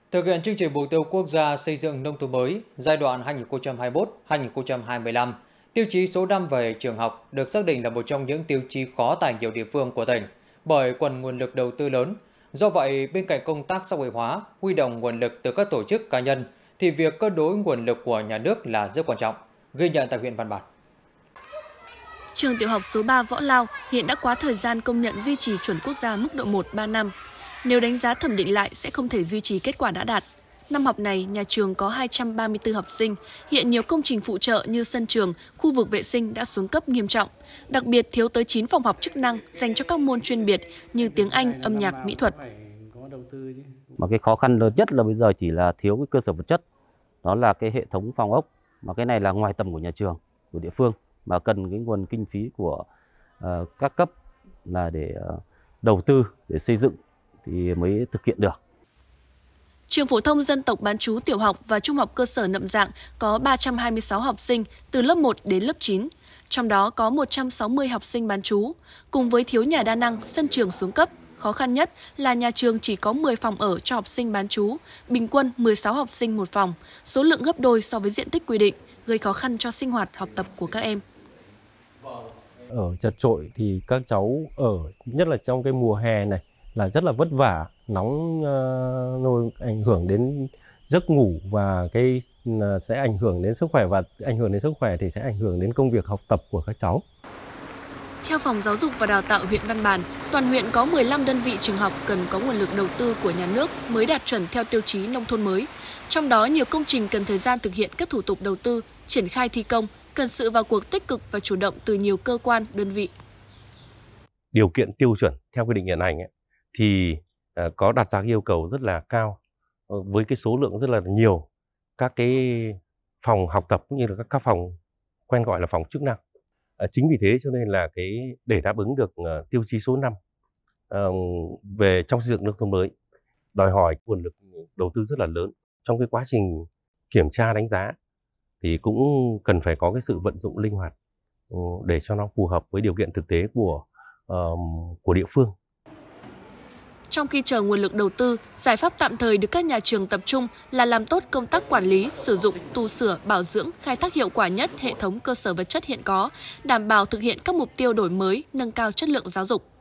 Thực hiện chương trình mục tiêu quốc gia xây dựng nông thôn mới giai đoạn 2021-2025, tiêu chí số 5 về trường học được xác định là một trong những tiêu chí khó tại nhiều địa phương của tỉnh bởi cần nguồn lực đầu tư lớn. Do vậy, bên cạnh công tác xã hội hóa, huy động nguồn lực từ các tổ chức cá nhân, thì việc cân đối nguồn lực của nhà nước là rất quan trọng. Ghi nhận tại huyện Văn Bản. Trường tiểu học số 3 Võ Lao hiện đã quá thời gian công nhận duy trì chuẩn quốc gia mức độ 1 3 năm. Nếu đánh giá thẩm định lại sẽ không thể duy trì kết quả đã đạt. Năm học này, nhà trường có 234 học sinh, hiện nhiều công trình phụ trợ như sân trường, khu vực vệ sinh đã xuống cấp nghiêm trọng. Đặc biệt thiếu tới 9 phòng học chức năng dành cho các môn chuyên biệt như tiếng Anh, âm nhạc, mỹ thuật. Mà cái khó khăn lớn nhất là bây giờ chỉ là thiếu cái cơ sở vật chất, đó là cái hệ thống phòng ốc, mà cái này là ngoài tầm của nhà trường, của địa phương, mà cần cái nguồn kinh phí của các cấp là để đầu tư, để xây dựng thì mới thực hiện được. Trường phổ thông dân tộc bán trú tiểu học và trung học cơ sở Nậm Dạng có 326 học sinh từ lớp 1 đến lớp 9, trong đó có 160 học sinh bán trú. Cùng với thiếu nhà đa năng, sân trường xuống cấp, khó khăn nhất là nhà trường chỉ có 10 phòng ở cho học sinh bán trú, bình quân 16 học sinh một phòng, số lượng gấp đôi so với diện tích quy định, gây khó khăn cho sinh hoạt học tập của các em. Ở chật chội thì các cháu ở, nhất là trong cái mùa hè này, là rất là vất vả, nóng rồi ảnh hưởng đến giấc ngủ và cái sẽ ảnh hưởng đến sức khỏe, và ảnh hưởng đến sức khỏe thì sẽ ảnh hưởng đến công việc học tập của các cháu. Theo Phòng Giáo dục và Đào tạo huyện Văn Bàn, toàn huyện có 15 đơn vị trường học cần có nguồn lực đầu tư của nhà nước mới đạt chuẩn theo tiêu chí nông thôn mới. Trong đó, nhiều công trình cần thời gian thực hiện các thủ tục đầu tư, triển khai thi công, cần sự vào cuộc tích cực và chủ động từ nhiều cơ quan, đơn vị. Điều kiện tiêu chuẩn theo quy định hiện hành thì có đặt ra yêu cầu rất là cao với cái số lượng rất là nhiều các cái phòng học tập cũng như là các phòng quen gọi là phòng chức năng. Chính vì thế cho nên là để đáp ứng được tiêu chí số 5 về trong xây dựng nông thôn mới đòi hỏi nguồn lực đầu tư rất là lớn. Trong cái quá trình kiểm tra đánh giá thì cũng cần phải có cái sự vận dụng linh hoạt để cho nó phù hợp với điều kiện thực tế của địa phương. Trong khi chờ nguồn lực đầu tư, giải pháp tạm thời được các nhà trường tập trung là làm tốt công tác quản lý, sử dụng, tu sửa, bảo dưỡng, khai thác hiệu quả nhất hệ thống cơ sở vật chất hiện có, đảm bảo thực hiện các mục tiêu đổi mới, nâng cao chất lượng giáo dục.